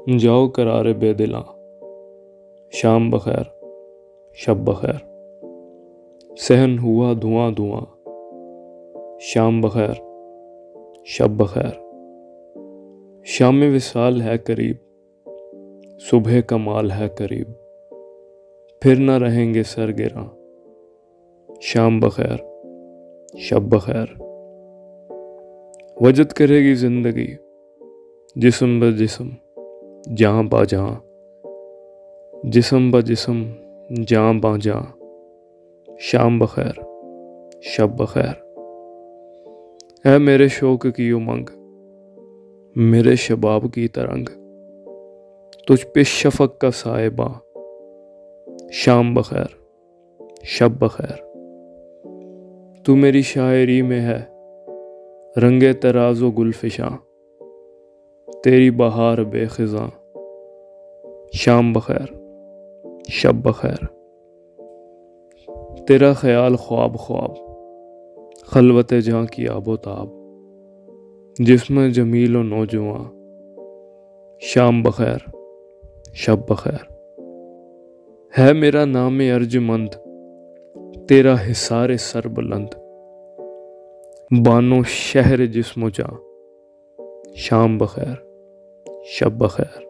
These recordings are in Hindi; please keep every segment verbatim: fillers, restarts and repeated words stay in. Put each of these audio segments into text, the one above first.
जाओ करारे बेदिला, शाम बखैर शब बखैर। सहन हुआ धुआं धुआं, शाम बखैर शब बखैर। शाम विसाल है करीब, सुबह कमाल है करीब। फिर न रहेंगे सर गिरा, शाम बखैर शब बखैर। वजद करेगी जिंदगी जिस्म ब जिस्म, जहाँ बा जहाँ, जिस्म ब जिस्म जहाँ बा जहाँ। शाम बखैर शब बखैर। है मेरे शौक की उमंग, मेरे शबाब की तरंग, तुझ पे शफक का साहिबा। शाम बखैर शब बखैर। तू मेरी शायरी में है रंगे तराजो गुलफिशां, तेरी बहार बेखिजां। शाम बखैर शब बखैर। तेरा ख्याल ख्वाब ख्वाब, खलवत जहाँ की आबो ताब, जिस्म जमील व नौजवां। शाम बखैर शब बखैर। है मेरा नाम अर्जमंद, तेरा हिसारे सर बुलंद, बानो शहर जिस्मो जा। शाम बखैर शब बखैर।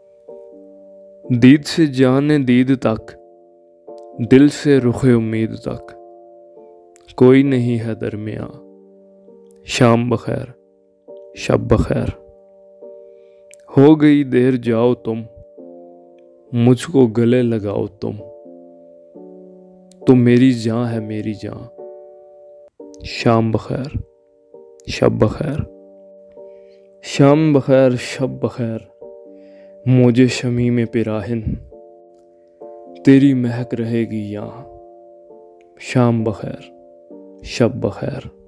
दीद से जाने दीद तक, दिल से रुखे उम्मीद तक, कोई नहीं है दरमिया। शाम बखैर शब बखैर। हो गई देर जाओ तुम, मुझको गले लगाओ तुम, तुम मेरी जान है मेरी जान। शाम बखैर शब बखैर। शाम बखैर शब बखैर। मुझे शमी में पिराहिन, तेरी महक रहेगी यहाँ। शाम बखैर शब बखैर।